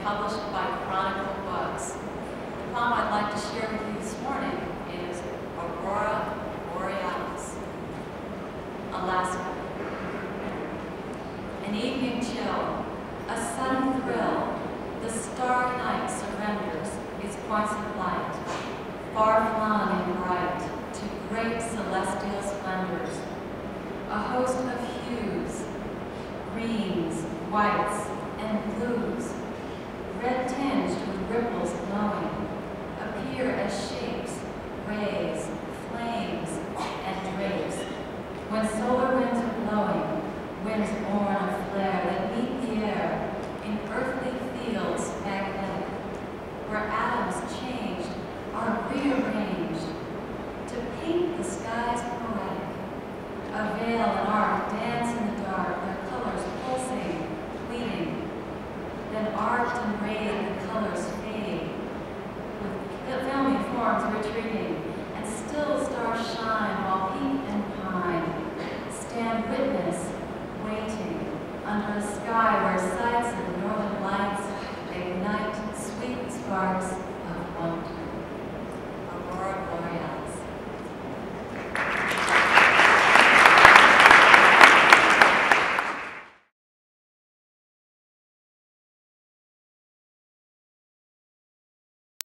published by Chronicle Books. The poem I'd like to share with you this morning is Aurora Borealis, Alaska. An evening chill, a sudden thrill, the starry night surrenders its points of light, far-flung and bright, to great celestial splendors. A host of hues, greens, whites,